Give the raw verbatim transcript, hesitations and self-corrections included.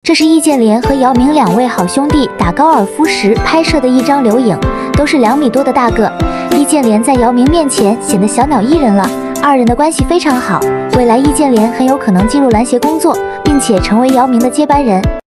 这是易建联和姚明两位好兄弟打高尔夫时拍摄的一张留影，都是两米多的大个。易建联在姚明面前显得小鸟依人了，二人的关系非常好。未来易建联很有可能进入篮协工作，并且成为姚明的接班人。